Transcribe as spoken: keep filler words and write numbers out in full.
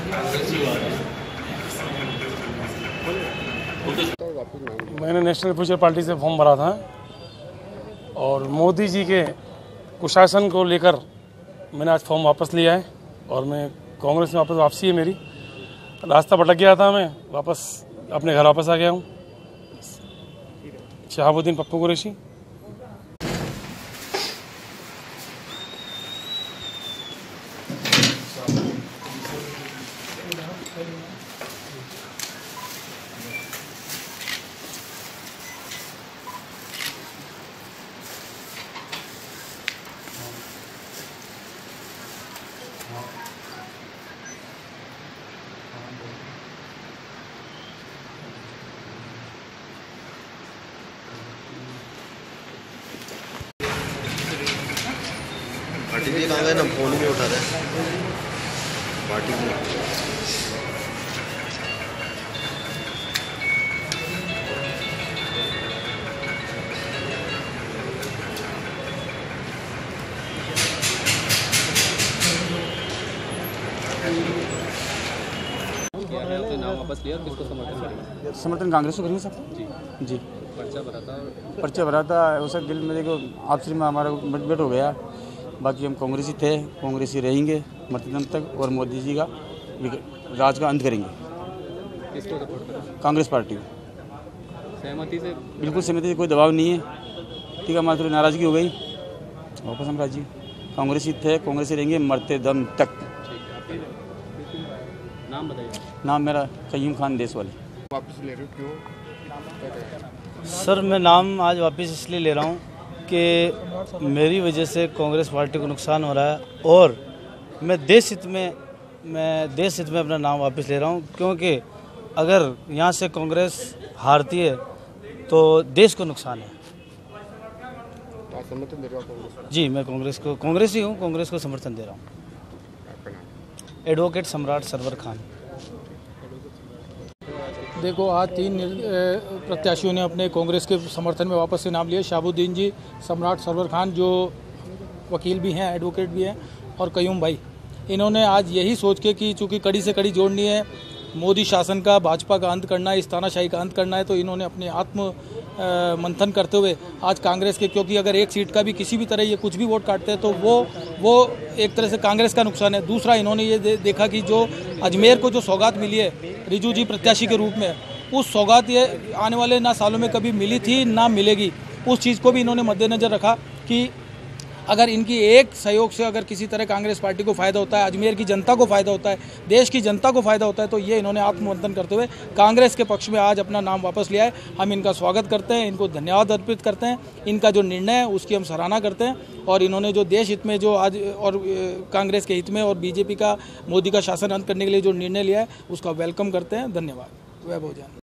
मैंने national future party से form भरा था और मोदी जी के कुशासन को लेकर मैंने आज फॉर्म वापस लिया है और मैं कांग्रेस में वापस वापसी है मेरी। रास्ता भटक गया था, मैं वापस अपने घर वापस आ गया हूँ। शहाबुद्दीन पप्पू कुरैशी। पार्टी जी कहाँ गए ना, फोन भी उठा रहे पार्टी जी। नाम वापस लिया और किसको समर्थन करेंगे? समर्थन कांग्रेस को करेंगे सब जी जी। पर्चा भरा था पर्चा भरा था उसे दिल में देखो आपसी में हमारा मतभेद हो गया। बाकी हम कांग्रेसी थे, कांग्रेसी रहेंगे मरते दम तक और मोदी जी का राज का अंत करेंगे। किसको सपोर्ट करें? कांग्रेस पार्टी को सहमति से? बिल्कुल सहमति से, कोई दबाव नहीं है। ठीक है, हमारी थोड़ी नाराज़गी हो गई, वापस हम राजी कांग्रेसी थे, कांग्रेसी रहेंगे मरते दम तक। नाम बताइए। नाम मेरा कयूम खान देशवाली। वापस ले रहे हो क्यों? सर मैं नाम आज वापस इसलिए ले रहा हूँ कि मेरी वजह से कांग्रेस पार्टी को नुकसान हो रहा है और मैं देश हित में मैं देश हित में अपना नाम वापस ले रहा हूँ, क्योंकि अगर यहाँ से कांग्रेस हारती है तो देश को नुकसान है। समर्थन दे रहे हो कांग्रेस? जी मैं कांग्रेस को कांग्रेस ही हूँ, कांग्रेस को समर्थन दे रहा हूँ। एडवोकेट सम्राट सरवर खान। देखो, आज तीन प्रत्याशियों ने अपने कांग्रेस के समर्थन में वापस से नाम लिया। शहाबुद्दीन जी, सम्राट सरवर खान जो वकील भी हैं, एडवोकेट भी हैं, और कयूम भाई। इन्होंने आज यही सोच के कि चूँकि कड़ी से कड़ी जोड़नी है, मोदी शासन का, भाजपा का अंत करना है, इस तानाशाही का अंत करना है, तो इन्होंने अपने आत्म मंथन करते हुए आज कांग्रेस के, क्योंकि अगर एक सीट का भी किसी भी तरह ये कुछ भी वोट काटते हैं तो वो वो एक तरह से कांग्रेस का नुकसान है। दूसरा, इन्होंने ये दे, देखा कि जो अजमेर को जो सौगात मिली है रिजू जी प्रत्याशी के रूप में, उस सौगात ये आने वाले ना सालों में कभी मिली थी ना मिलेगी। उस चीज़ को भी इन्होंने मद्देनज़र रखा कि अगर इनकी एक सहयोग से अगर किसी तरह कांग्रेस पार्टी को फ़ायदा होता है, अजमेर की जनता को फ़ायदा होता है, देश की जनता को फ़ायदा होता है, तो ये इन्होंने आत्ममंथन करते हुए कांग्रेस के पक्ष में आज अपना नाम वापस लिया है। हम इनका स्वागत करते हैं, इनको धन्यवाद अर्पित करते हैं। इनका जो निर्णय है उसकी हम सराहना करते हैं और इन्होंने जो देश हित में जो आज और कांग्रेस के हित में और बीजेपी का, मोदी का शासन अंत करने के लिए जो निर्णय लिया है उसका वेलकम करते हैं। धन्यवाद। वैभव जैन।